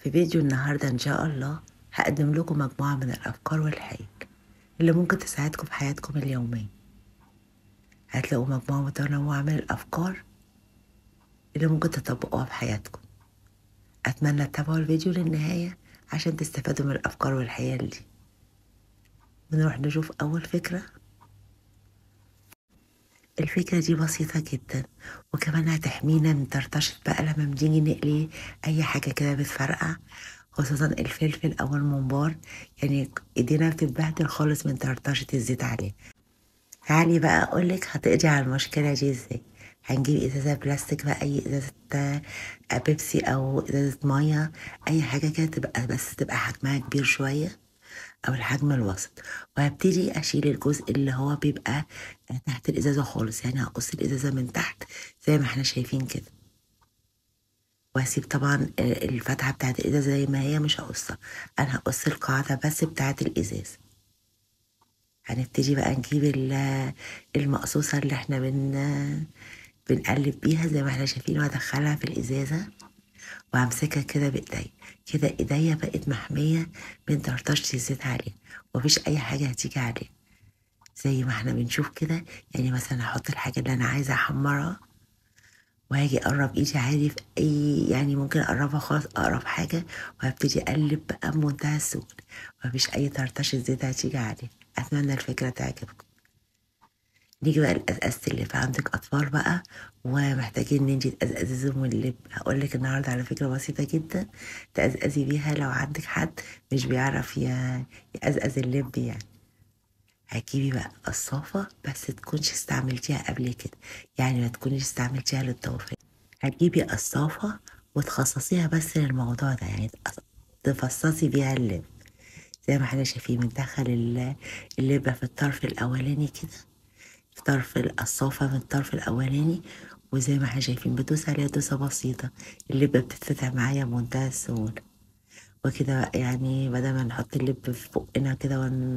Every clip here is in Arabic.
في فيديو النهاردة إن شاء الله هقدم لكم مجموعة من الأفكار والحيل اللي ممكن تساعدكم في حياتكم اليومية. هتلاقوا مجموعة متنوعة من الأفكار اللي ممكن تطبقوها في حياتكم. أتمنى تتابعوا الفيديو للنهاية عشان تستفادوا من الأفكار والحيل دي. بنروح نشوف أول فكرة. الفكرة دي بسيطة جدا وكمان هتحمينا من طرطشة بقى لما بنيجي نقلي أي حاجة كده بتفرقع، خصوصا الفلفل أو الممبار، يعني ايدينا بتتبهدل خالص من طرطشة الزيت عليه. تعالي بقى أقولك هتقضي على المشكلة دي ازاي. هنجيب ازازة بلاستيك بقى، اي ازازة بيبسي او ازازة مية، اي حاجة كده تبقى بس تبقى حجمها كبير شوية او الحجم الوسط. وهبتدي اشيل الجزء اللي هو بيبقى تحت الازازة خالص، يعني هقص الازازة من تحت زي ما احنا شايفين كده، وهسيب طبعا الفتحة بتاعت الازازة زي ما هي، مش هقصها، انا هقص القاعدة بس بتاعت الازازة. هنبتدي بقى نجيب المقصوصة اللي احنا بنقلب بيها زي ما احنا شايفين، وادخلها في الازازة وامسكها كده بايديا. كده ايديا بقت محمية من طرطشة الزيت عليها، ومفيش اي حاجة هتيجي عليها زي ما احنا بنشوف كده. يعني مثلا هحط الحاجة اللي انا عايزة احمرها وهاجي اقرب ايدي عادي في اي، يعني ممكن اقربها خالص اقرب حاجة، وهبتدي اقلب بقى بمنتهى السهولة، ومفيش اي طرطشة زيت هتيجي عليها. اتمنى الفكرة تعجبكم. نيجي بقى لأزازة اللب. عندك أطفال بقى ومحتاجين ان انتي تقزقزيهم اللب، هقولك النهاردة على فكرة بسيطة جدا تقزقزي بيها لو عندك حد مش بيعرف يقزقز اللب يعني. هتجيبي بقى قصافة بس تكونش استعملتيها قبل كده، يعني ما تكونيش استعملتيها للضوافر. هتجيبي قصافة وتخصصيها بس للموضوع ده، يعني تفصصي بيها اللب زي ما احنا شايفين. بندخل اللب في الطرف الأولاني كده، في طرف القصافة من الطرف الأولاني، وزي ما احنا شايفين بدوس عليها دوسة بسيطة، اللب بتتفتح معايا بمنتهى السهولة. وكده بقى يعني بدل ما نحط اللب في بقنا كده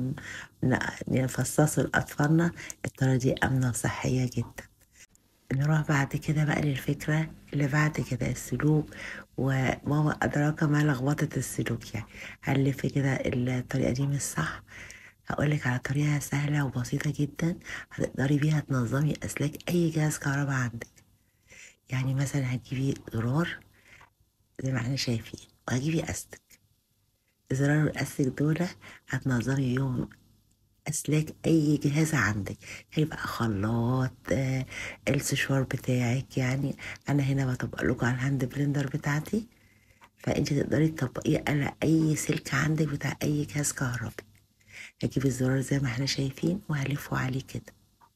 ونفصصه لأطفالنا، الطريقة دي آمنة وصحية جدا. نروح بعد كده بقى للفكرة اللي بعد كده، السلوك. وماما أدراك ما لخبطة السلوك، يعني هنلف كده الطريقة دي مش صح. هقولك على طريقة سهلة وبسيطة جدا هتقدري بيها تنظمي أسلاك أي جهاز كهرباء عندك. يعني مثلا هتجيبي زرار زي ما احنا شايفين، وهتجيبي أستك. الزرار والأستك دول هتنظمي بيهم أسلاك أي جهاز عندك، هيبقى خلاط، السشوار بتاعك. يعني أنا هنا بطبق لكم على الهاند بلندر بتاعتي، فأنت تقدري تطبقيه على أي سلك عندك بتاع أي جهاز كهربي. هجيب الزرار زي ما احنا شايفين وهلفه عليه كده.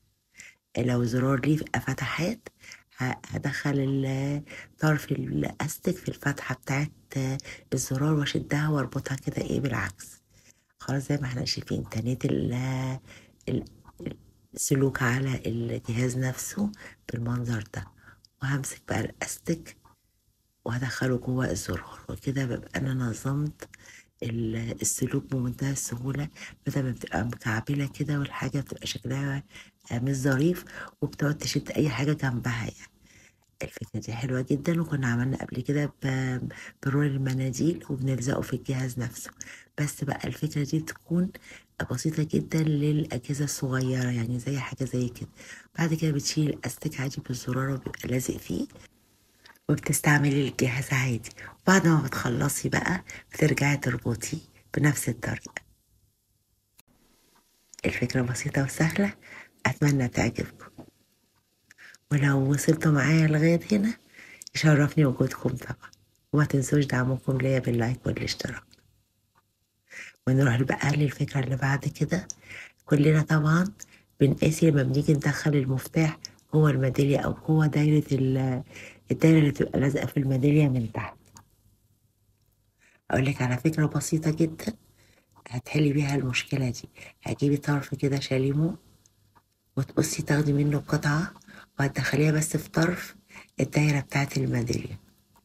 لو زرار ليه فتحات هدخل طرف الاستك في الفتحة بتاعت الزرار واشدها واربطها كده ايه بالعكس. خلاص زي ما احنا شايفين تنيت ال- السلوك على الجهاز نفسه بالمنظر ده، وهمسك بقى الاستك وهدخله جوه الزرار، وكده ببقى انا نظمت السلوك بمنتهى السهولة، بدل ما بتبقى مكعبلة كده والحاجة بتبقى شكلها مش ظريف وبتقعد تشد أي حاجة جنبها يعني. الفكرة دي حلوة جدا، وكنا عملنا قبل كده برول المناديل وبنلزقه في الجهاز نفسه. بس بقى الفكرة دي تكون بسيطة جدا للأجهزة الصغيرة، يعني زي حاجة زي كده. بعد كده بتشيل الأستك عادي بالزرار وبيبقى لازق فيه، وبتستعملي الجهاز عادي. بعد ما بتخلصي بقى بترجعي تربطي بنفس الطريقة. الفكرة بسيطة وسهلة، أتمنى تعجبكم. ولو وصلتوا معايا لغاية هنا يشرفني وجودكم طبعا، وما تنسوش دعمكم ليا باللايك والاشتراك. ونروح بقى للفكرة اللي بعد كده. كلنا طبعا بنقاسي لما بنيجي ندخل المفتاح جوه الميدالية أو جوه دايرة الدايرة اللي تبقى لازقة في الميدالية من تحت. أقولك على فكرة بسيطة جدا هتحلي بيها المشكلة دي. هتجيبي طرف كده شاليمو وتقصي تاخدي منه قطعة وهتدخليها بس في طرف الدايرة بتاعت الميدالية.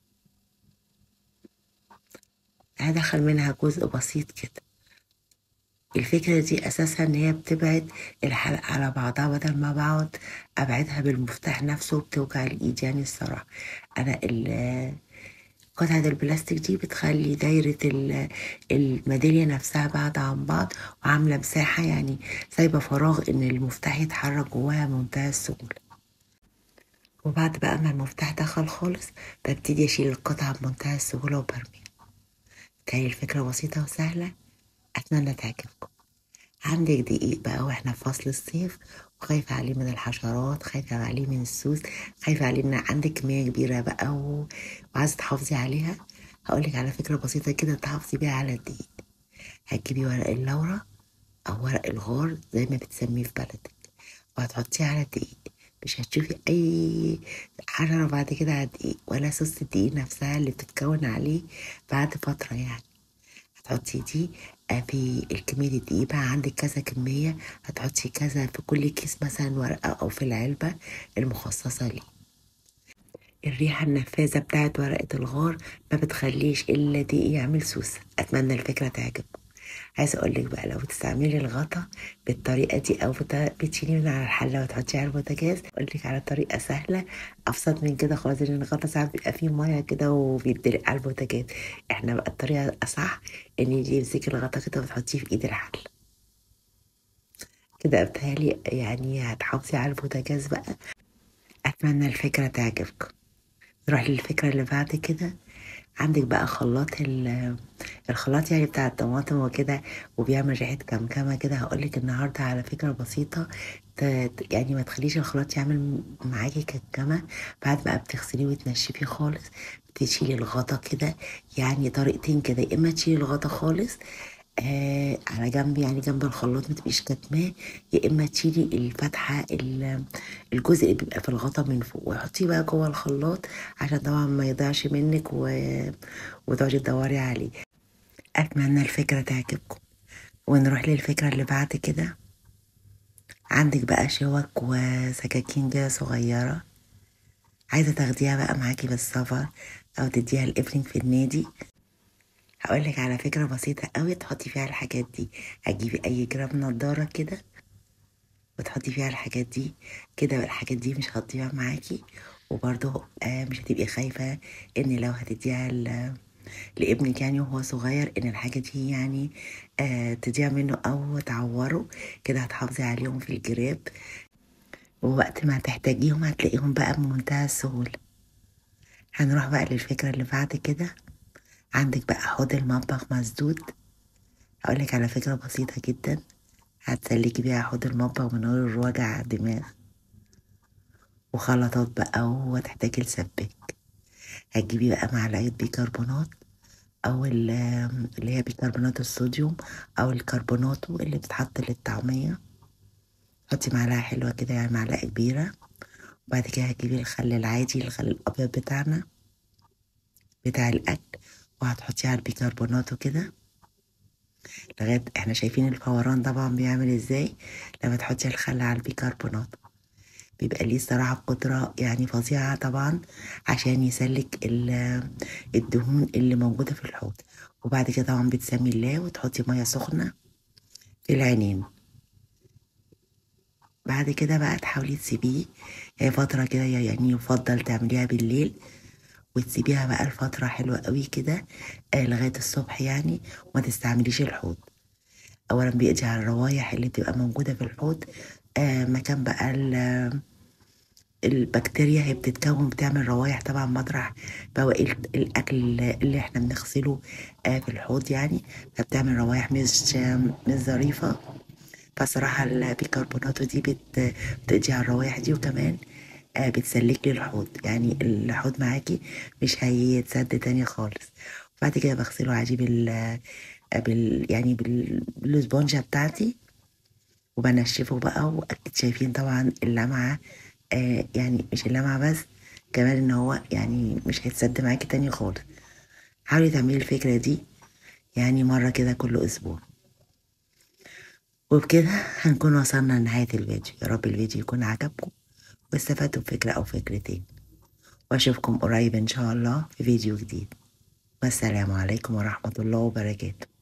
هدخل منها جزء بسيط كده. الفكرة دي أساسها إن هي بتبعد الحلقة على بعضها، بدل ما بقعد أبعدها بالمفتاح نفسه بتوجع الإيد يعني الصراحة. أنا قطعة البلاستيك دي بتخلي دايرة الميدالية نفسها بعد عن بعض، وعاملة مساحة يعني سايبة فراغ إن المفتاح يتحرك جواها بمنتهى السهولة. وبعد بقى ما المفتاح دخل خالص ببتدي أشيل القطعة بمنتهى السهولة وبرميها. تاني الفكرة بسيطة وسهلة، أتمنى تعجبكم. عندك دقيق بقى واحنا في فصل الصيف، وخايفة عليه من الحشرات، خايفة عليه من السوس، خايفة عليه ان عندك كمية كبيرة بقى وعايزة تحافظي عليها. هقولك على فكرة بسيطة كده تحافظي بيها على الدقيق. هتجيبي ورق اللورة أو ورق الغار زي ما بتسميه في بلدك، وهتحطيه على الدقيق. مش هتشوفي أي حشرة بعد كده على الدقيق، ولا سوس الدقيق نفسها اللي بتتكون عليه بعد فترة يعني. هتحطي دي في الكمية الدقيق بقى، عندك كذا كمية، هتحطي كذا في كل كيس مثلا ورقة أو في العلبة المخصصة ليه. الريحة النفاذة بتاعت ورقة الغار ما بتخليش إلا دقيق يعمل سوسة. أتمنى الفكرة تعجبكم. عايزة أقولك بقى لو بتستعملي الغطا بالطريقة دي، أو بتشيليه من على الحلة وتحطيه على البوتاجاز، أقولك على طريقة سهلة أبسط من كده خالص، لأن الغطا ساعات بيبقى فيه مية كده وبيتدلق على البوتاجاز. احنا بقى الطريقة الأصح إن يجي يمسكي الغطا كده وتحطيه في إيد الحل كده. بتهيألي يعني هتحافظي على البوتاجاز بقى. أتمنى الفكرة تعجبكم. نروح للفكرة اللي بعد كده. عندك بقى الخلاط يعني بتاع الطماطم وكده، وبيعمل ريحة كمكمة كده. هقولك النهاردة على فكرة بسيطة يعني ما تخليش الخلاط يعمل معاكي كمكمة. بعد بقى بتغسليه وتنشفيه خالص، بتشيلي الغطا كده. يعني طريقتين كده، يا اما تشيلي الغطا خالص على جنب، يعني جنب الخلاط ما تبقيش كاتماه، يا اما تشيلي الفتحه الجزء اللي بيبقى في الغطا من فوق وحطيه بقى جوه الخلاط، عشان طبعا ما يضيعش منك وتقعدي تدوري عليه. اتمنى الفكره تعجبكم. ونروح للفكره اللي بعد كده. عندك بقى شوك وسكاكين كده صغيره، عايزه تاخديها بقى معاكي بالسفر او تديها لابنك في النادي. هقولك على فكرة بسيطة قوي تحطي فيها الحاجات دي. هتجيبي أي جراب نضارة كده وتحطي فيها الحاجات دي كده، الحاجات دي مش هتضيع معاكي. وبرضه مش هتبقي خايفة إن لو هتديها لابنك يعني وهو صغير إن الحاجة دي يعني تضيع منه أو تعوره. كده هتحافظي عليهم في الجراب، ووقت ما تحتاجيهم هتلاقيهم بقى بمنتهى السهولة. هنروح بقى للفكرة اللي بعد كده. عندك بقى حوض المطبخ مسدود. هقولك على فكرة بسيطة جدا هتسلكي بيها حوض المطبخ من غير وجع دماغ وخلطات بقى، وتحتاجي لسباك. هتجيبي بقى معلقة بيكربونات، أو اللي هي بيكربونات الصوديوم، أو الكربوناتو اللي بتتحط للطعمية. حطي معلقة حلوة كده، يعني معلقة كبيرة. وبعد كده هتجيبي الخل العادي، الخل الأبيض بتاعنا بتاع الأكل، وهتحطيه على البيكربوناتو كده لغاية احنا شايفين الفوران طبعا بيعمل ازاي لما تحطي الخل على البيكربونات. بيبقى ليه الصراحة قدرة يعني فظيعة طبعا عشان يسلك الدهون اللي موجودة في الحوض. وبعد كده طبعا بتسمي الله وتحطي مية سخنة في العينين. بعد كده بقى تحاولي تسيبيه فترة كده، يعني يفضل تعمليها بالليل وتسيبيها بقى الفترة حلوة قوي كده لغاية الصبح يعني. وما تستعمليش الحوض. أولا بيقضي على الروايح اللي بتبقى موجودة في الحوض. مكان بقى البكتيريا هي بتتكون بتعمل روايح طبعا مطرح بواقي الاكل اللي احنا بنغسله في الحوض يعني، فبتعمل روايح مش ظريفه. فصراحه البيكربوناتو دي بتقضي على الروايح دي، وكمان بتسلك لي الحوض، يعني الحوض معاكي مش هيتسد تاني خالص. وبعد كده بغسله عادي يعني بالسبونجة بتاعتي وبنشفه بقى. واكيد شايفين طبعا اللمعة، يعني مش اللمعة بس، كمان ان هو يعني مش هيتسد معاكي تاني خالص. حاولي تعملي الفكرة دي يعني مرة كده كل اسبوع. وبكده هنكون وصلنا لنهاية الفيديو. يا رب الفيديو يكون عجبكم واستفدتوا بفكرة او فكرتين، واشوفكم قريب ان شاء الله في فيديو جديد. والسلام عليكم ورحمة الله وبركاته.